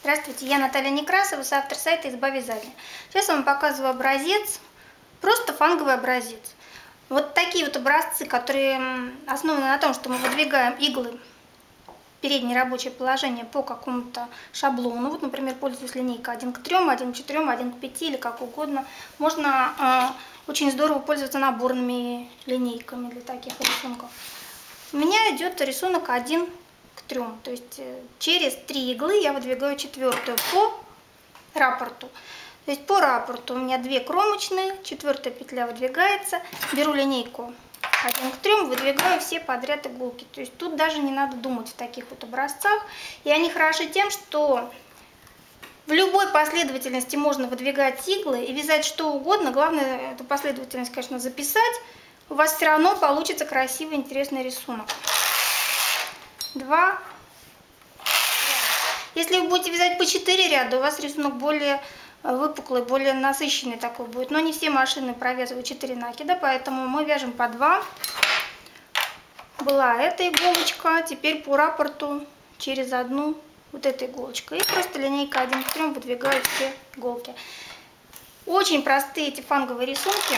Здравствуйте, я Наталья Некрасова, автор сайта «Изба вязания». Сейчас я вам показываю образец, просто фанговый образец. Вот такие вот образцы, которые основаны на том, что мы выдвигаем иглы в переднее рабочее положение по какому-то шаблону. Вот, например, пользуюсь линейкой 1 к 3, 1 к 4, 1 к 5 или как угодно. Можно очень здорово пользоваться наборными линейками для таких рисунков. У меня идет рисунок 1 к 3, то есть через 3 иглы я выдвигаю четвертую по раппорту. То есть по раппорту у меня 2 кромочные, четвертая петля выдвигается, беру линейку 1 к 3, выдвигаю все подряд иголки. То есть тут даже не надо думать в таких вот образцах. И они хороши тем, что в любой последовательности можно выдвигать иглы и вязать что угодно. Главное эту последовательность, конечно, записать. У вас все равно получится красивый, интересный рисунок. 2. Если вы будете вязать по 4 ряда, у вас рисунок более выпуклый, более насыщенный такой будет. Но не все машины провязывают 4 накида, поэтому мы вяжем по 2. Была эта иголочка, теперь по раппорту через одну вот эта иголочка. И просто линейка 1 к 3 выдвигаю все иголки. Очень простые эти фанговые рисунки.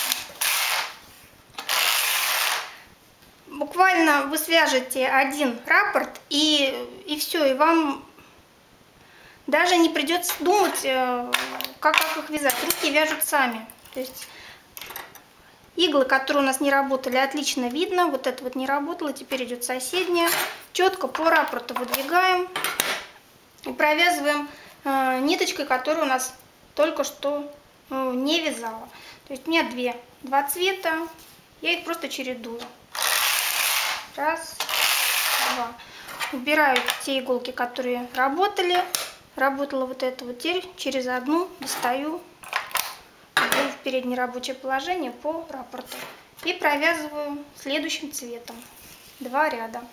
Буквально вы свяжете один раппорт и все, и вам даже не придется думать, как их вязать. Руки вяжут сами. То есть иглы, которые у нас не работали, отлично видно. Вот это вот не работало, теперь идет соседняя. Четко по раппорту выдвигаем и провязываем ниточкой, которая у нас только что не вязала. То есть у меня два цвета, я их просто чередую. Раз, два. Убираю те иголки, которые работали. Работала вот это вот, теперь через одну достаю в переднее рабочее положение по раппорту. И провязываю следующим цветом. 2 ряда.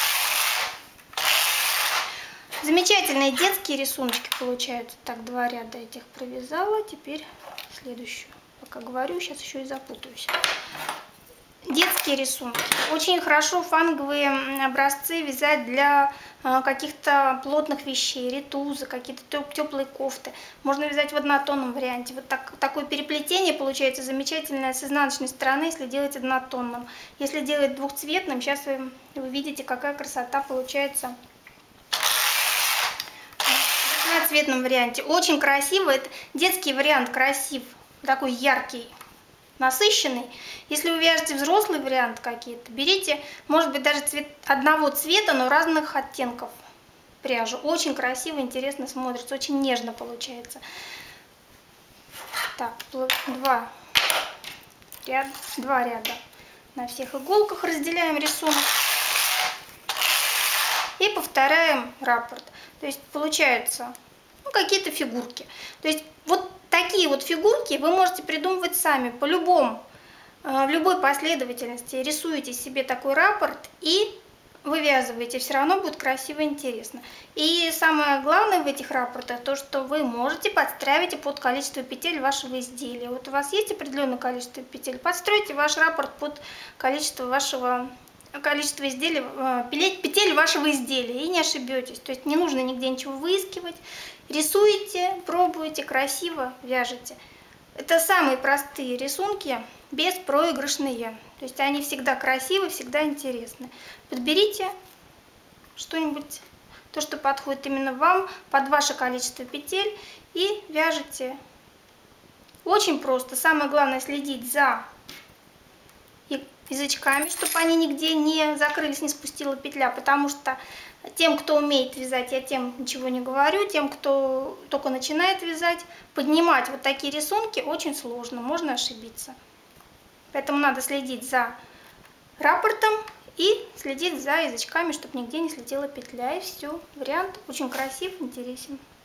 Замечательные детские рисуночки получаются. Так, 2 ряда этих провязала. Теперь следующую. Пока говорю, сейчас еще и запутаюсь. Детские рисунки. Очень хорошо фанговые образцы вязать для каких-то плотных вещей, ритузы, какие-то теплые кофты. Можно вязать в однотонном варианте. Вот такое переплетение получается замечательное с изнаночной стороны, если делать однотонным. Если делать двухцветным, сейчас вы увидите, какая красота получается в одноцветном варианте. Очень красиво. Это детский вариант красив, такой яркий, насыщенный. Если вы вяжете взрослый вариант какие-то, берите, может быть, даже одного цвета, но разных оттенков пряжи. Очень красиво, интересно смотрится, очень нежно получается. Так, 2 ряда на всех иголках разделяем рисунок и повторяем раппорт. То есть получаются какие-то фигурки. То есть вот такие вот фигурки вы можете придумывать сами в любой последовательности. Рисуете себе такой раппорт и вывязываете. Все равно будет красиво и интересно. И самое главное в этих раппортах, то, что вы можете подстраивать под количество петель вашего изделия. Вот у вас есть определенное количество петель, подстройте ваш раппорт под количество петель вашего изделия и не ошибетесь. То есть не нужно нигде ничего выискивать. Рисуете, пробуете, красиво вяжете. Это самые простые рисунки, беспроигрышные. То есть они всегда красивы, всегда интересны. Подберите что-нибудь, то, что подходит именно вам, под ваше количество петель, и вяжете. Очень просто. Самое главное следить за язычками, чтобы они нигде не закрылись, не спустила петля, потому что тем, кто умеет вязать, я тем ничего не говорю, тем, кто только начинает вязать, поднимать вот такие рисунки очень сложно, можно ошибиться. Поэтому надо следить за раппортом и следить за язычками, чтобы нигде не слетела петля. И все, вариант очень красив, интересен.